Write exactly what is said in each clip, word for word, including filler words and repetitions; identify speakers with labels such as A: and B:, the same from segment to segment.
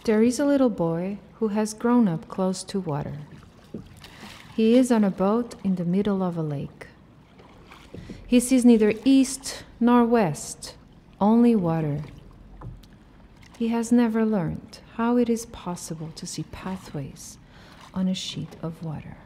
A: There is a little boy who has grown up close to water. He is on a boat in the middle of a lake. He sees neither east nor west, only water. He has never learned how it is possible to see pathways on a sheet of water.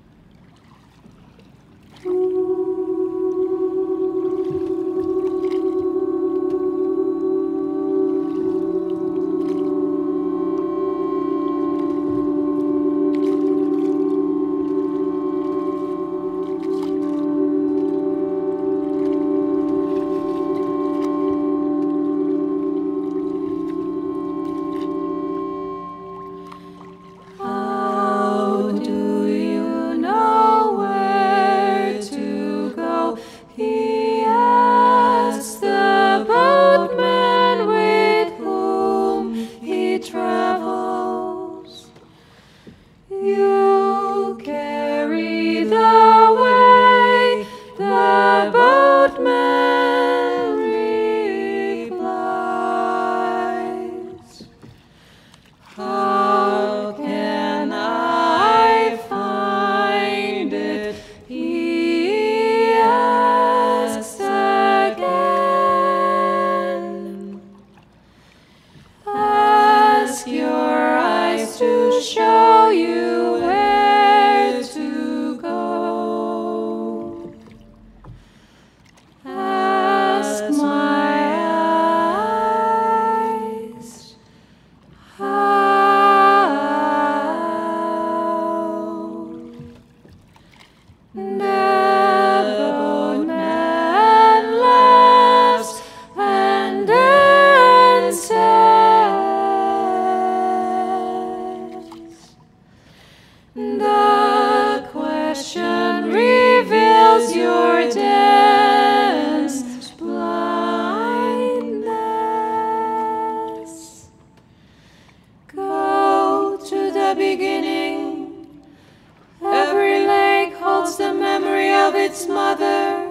B: Its mother.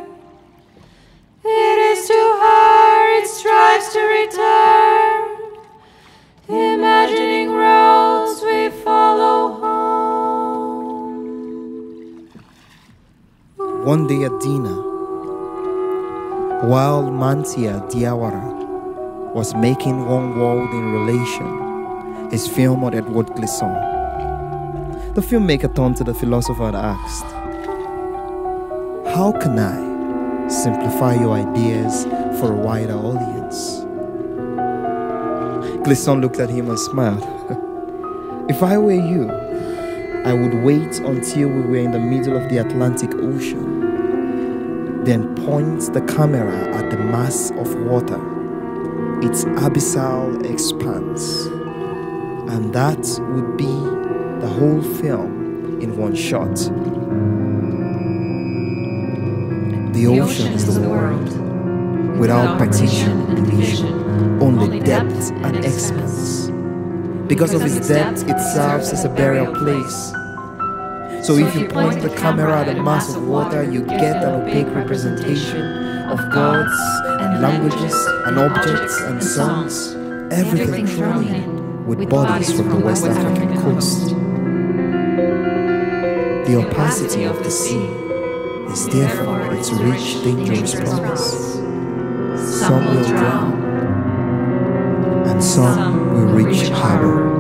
B: It is to her it strives to return, imagining roads we follow home.
C: One day at dinner, while Mantia Diawara was making One World in Relation, his film on Edward Clisson, the filmmaker turned to the philosopher and asked, "How can I simplify your ideas for a wider audience?" Clisson looked at him and smiled. "If I were you, I would wait until we were in the middle of the Atlantic Ocean, then point the camera at the mass of water, its abyssal expanse, and that would be the whole film in one shot. The ocean is the world, without partition and division, only depth and expanse. Because of its depth, it serves as a burial place. So if you point the camera at a mass of water, you get an opaque representation of gods and languages and objects and songs, everything thrown in with bodies from the West African coast. The opacity of the sea is therefore its rich, dangerous promise. Some will drown, and some will reach harbor.